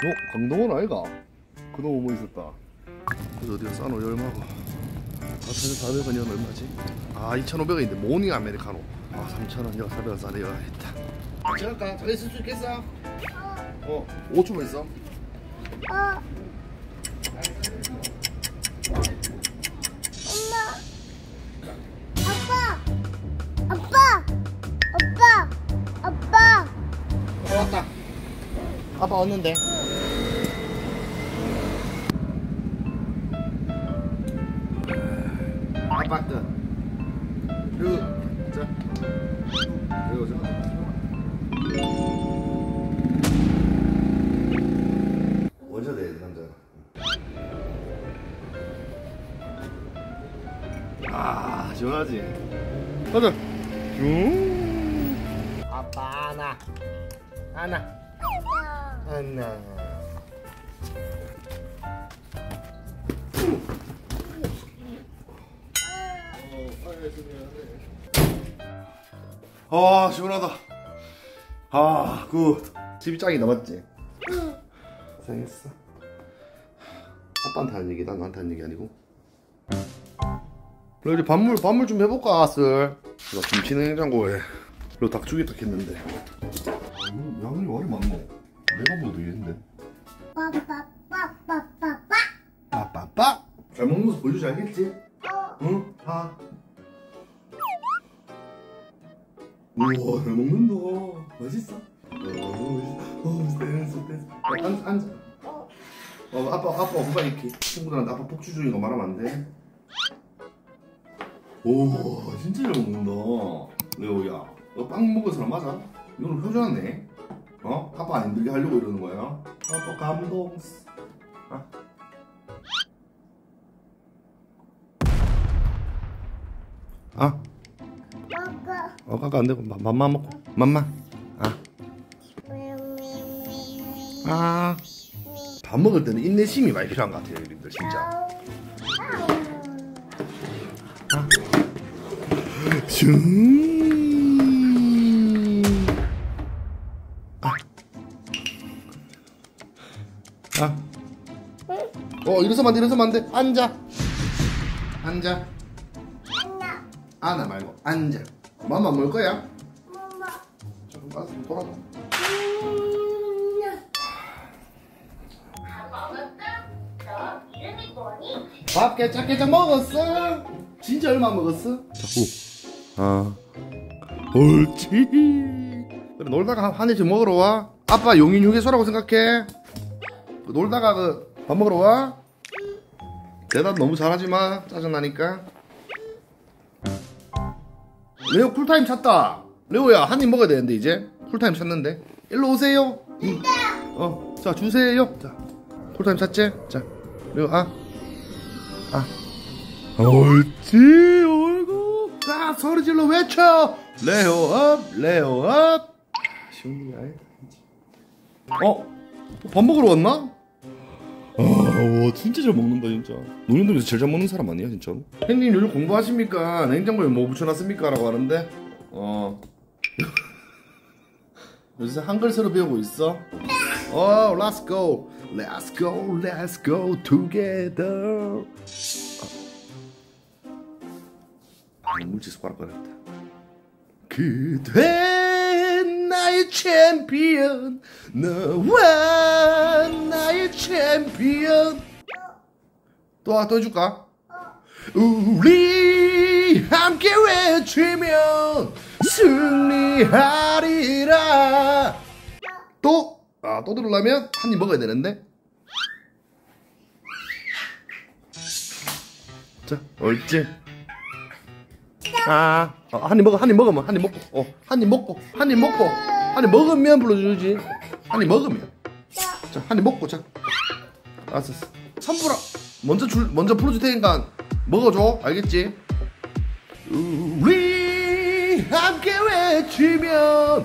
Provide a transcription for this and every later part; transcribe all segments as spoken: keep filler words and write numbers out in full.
강동원 아이가? 그놈 뭐 있었다. 그래서 어디가 싸노 얼마고? 사천사백 원이면 얼마지? 아 이천오백 원인데 모닝 아메리카노. 아 삼천 원, 사백 원 싸네. 야겠다. 괜찮을까? 잘 있을 수 있겠어? 어. 오 초만 있어. 어. 엄마. 아빠. 아빠. 아빠. 아빠. 어, 왔다. 아빠 왔는데. 아빠 끝. 그리고 자. 그리고 자. 원샷 돼 남자. 아 시원하지. 가자. 음. 아빠 하나. 하나. 하나. 아 시원하다. 아 굿. 집이 짱이다 맞지? 응. 고생했어. 아빠한테 하는 얘기다 나한테 하는 얘기 아니고. 그럼 이제 밥물 밥물 좀 해볼까 슬. 나 김치 냉장고에 너 닭죽이 딱 했는데. 음, 양이 왜 이렇게 많노? 내가 먹어도 되겠는데. 빠빠빠빠빠빠. 빠빠빠. 잘 먹는 모습 보여주지 알겠지? 어. 응? 아. 우와 잘 먹는다. 맛있어? 어 맛있어. 어 댄스 댄스. 앉아 앉아. 어 아빠 아빠 엄마 이렇게 친구들한테 아빠 폭주 중인 거 말하면 안 돼. 오 진짜 잘 먹는다. 레오야 너 빵 먹은 사람 맞아? 이거는 효자네. 어? 아빠 안 힘들게 하려고 이러는 거야. 아빠 감동. 아. 아. 어, 까까 안 되고 맘마 먹고 맘마. 아. 아. 밥 먹을 때는 인내심이 많이 필요한 것 같아요, 여러분들 진짜. 아. 슝. 아. 아. 어, 일어서면 안 돼, 일어서면 안 돼. 앉아. 앉아. 안아 말고 앉아. 맘마 먹을 거야? 엄마. 좀 가서 돌아가. 밥 깨짝깨짝 먹었어? 진짜 얼마 먹었어? 자꾸. 아. 옳지. 그래 놀다가 한 입씩 먹으러 와. 아빠 용인 휴게소라고 생각해. 놀다가 그 밥 먹으러 와. 대답 너무 잘하지 마. 짜증나니까. 레오 쿨타임 찼다. 레오야 한 입 먹어야 되는데 이제 쿨타임 찼는데 일로 오세요. 응. 어, 자 주세요. 자 쿨타임 찼지? 자 레오 아 아. 옳지 어이구. 자 소리 질러 외쳐. 레오업 레오업. 쉬운 게 아니야. 어? 밥 먹으러 왔나? 아, 와 진짜 잘 먹는다 진짜. 노년동에서 제일 잘 먹는 사람 아니야 진짜로? 형님 요즘 공부하십니까? 냉장고에 뭐 붙여놨습니까? 라고 하는데 어 요새 한글 새로 배우고 있어? 어 let's go let's go let's go together. 아 물질 숟가락 꺼냈다. 그대 나의 챔피언 너와 나의 챔피언. 또, 또 해줄까? 우리 함께 외치면 승리하리라. 또? 아, 또 들으려면 한 입 먹어야 되는데. 자, 옳지. 아, 어, 한 입 먹어, 한 입 먹으면, 한 입 먹고, 어, 한 입 먹고, 한 입 먹고, 한 입 먹으면 불러주지. 한 입 먹으면. 자, 한 입 먹고, 자. 알았어. 삼불아. 먼저 줄, 먼저 풀어줄 테니까 먹어줘. 알겠지? 우리 함께 외치면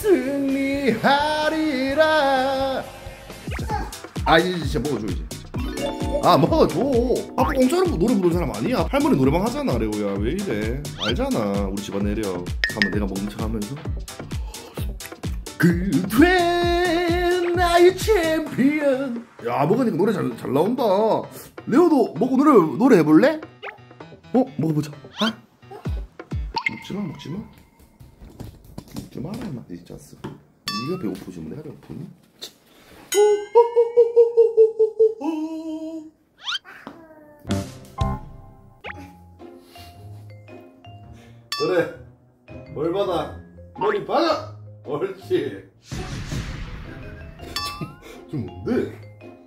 승리하리라. 자, 아, 이제 진짜 먹어줘, 이제. 아 먹어줘. 아빠 공짜로 노래 부르는 사람 아니야. 할머니 노래방 하잖아. 레오야 왜 이래. 알잖아 우리 집안 내려. 가면 내가 먹는 척 하면서 그대 나의 챔피언. 야, 먹으니까 노래 잘, 잘 나온다. 레오도 먹고 노래, 노래 해볼래? 어? 먹어보자. 아? 먹지마, 먹지마. 먹지마라, 임마. 진짜 왔어. 니가 배고프지면 내가 배고프니? 그래, 뭘 받아? 머리 받아! 옳지. 좀, 좀 뭔데?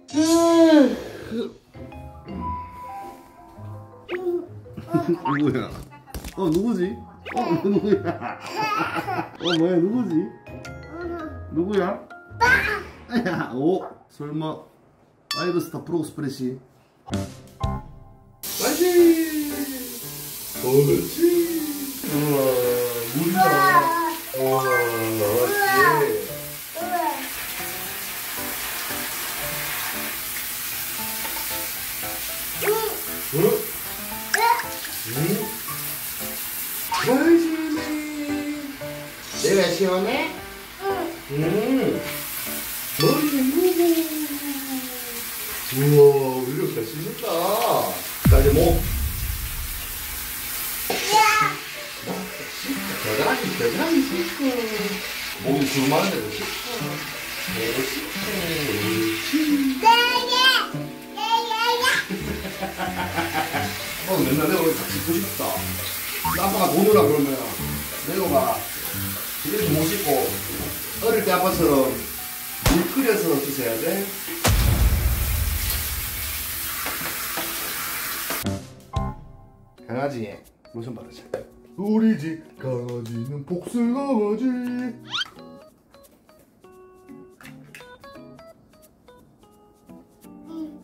누구야? 어, 누구지? 어, 누구야? 어, 뭐야, 누구지? 누구야? 야, 오, 설마 아이드스타 프로스프레시. 다시. 옳지. 우와, 물이다. 우와, 옳지. 응? 응? 맛있네. 내가 시원해? 응. 머리는 무고. 우와, 우리가 잘 씻는다. 자, 이제 뭐? 겨드랑이, 겨드랑이 씻고. 목이 주름하는데도 씻고. 배도 씻고. 아빠는 맨날 내가 같이 씻고 싶다. 아빠가 노느라 그러면 내가 집에서 못 씻고 어릴 때 아빠처럼 물 끓여서 드셔야 돼. 강아지 로션 받으자. 우리 집 강아지는 복슬 강아지. 응.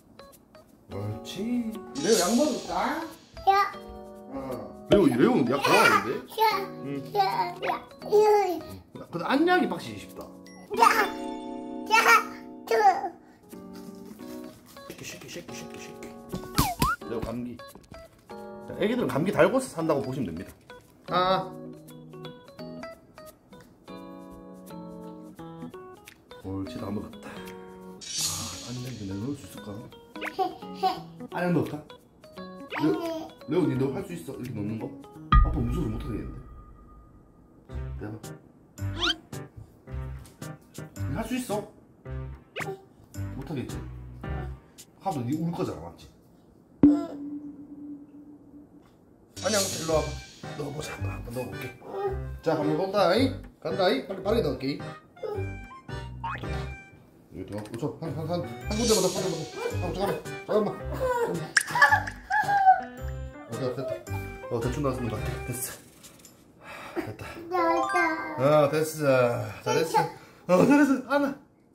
옳지. 레오 약 먹을까? 야. 어. 레오 레오는 약 좋아하는데? 야. 응. 야. 야. 근데 안약이 확실히 쉽다. 야. 야. 저. 쉽게 쉽게 쉽게 쉽게 쉽게. 레오 감기. 자, 애기들은 감기 달고서 산다고 보시면 됩니다. 아. 옳지, 다 먹었다. 아, 안약이 내가 넣을 수 있을까? 안약 넣을까? 레오, 레오 니 너 할 수 있어? 이렇게 넣는 거? 아빠 무서워서 못하겠는데. 내가 니 할 수 있어? 못하겠지? 하도 니 울 거잖아, 맞지? 안녕, 일로 와봐. 넣어보자. 한번 넣어볼게. 자, 한번 넣었다이. 간다이. 빨리 빨리 넣을게. 여기 넣어. 우선 한 한 한 한 군데만 더, 한 군데만 더. 아, 잠깐만, 잠깐만. 어, 됐다. 어, 대충 나왔으면 것 같아. 됐어. 됐다. 나다. 어, 됐어. 잘했어. 어, 잘했어. 안아.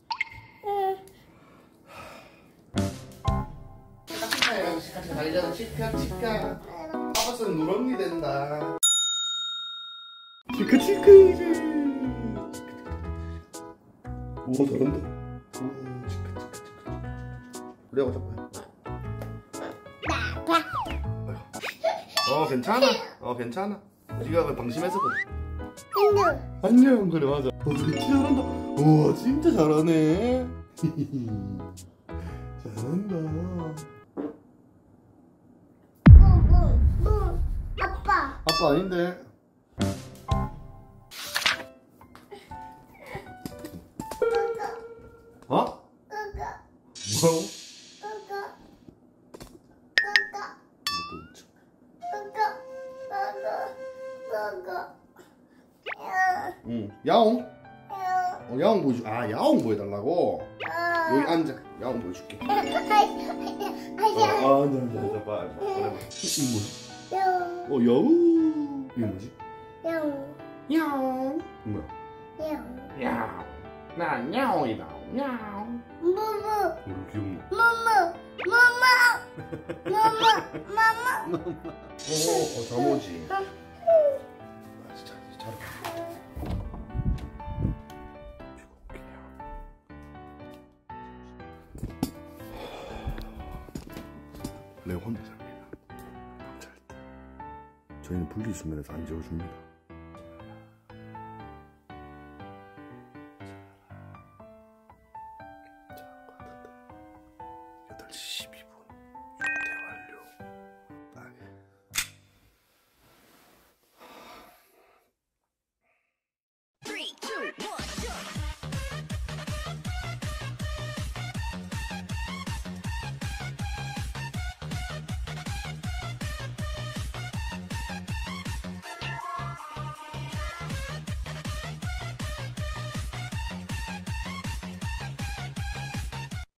같이 달려서 치카 치카. 아빠는 누렁이 된다. 치카 치카. 우와, 잘한다. 우와, 치카 치카 치카. 그래야 잡고 해. 어, 괜찮아. 어, 괜찮아. 네가 방심했었거든. 안녕. 안녕. 그래, 맞아. 어, 진짜 잘한다. 우와, 진짜 잘하네. 잘한다. 아빠. 아빠 아닌데. 어? 뭐라고? 응. 야옹? 어, 야옹 보여줄. 아, 야옹 보여달라고? 여기 앉아. 야옹 보여줄게. 어, 앉아, 앉아, 앉아. 봐. 이거 뭐지? 어, 야옹. 이게 뭐지? 야옹. 뭐야? 야옹. 난 야옹이다. 야옹. 어, 귀엽네. 어, 어, 잠오지. 아, 진짜, 잘. 레오 혼자 잡니다. 잘 때. 저희는 분리수면에서 안 재워줍니다. 십이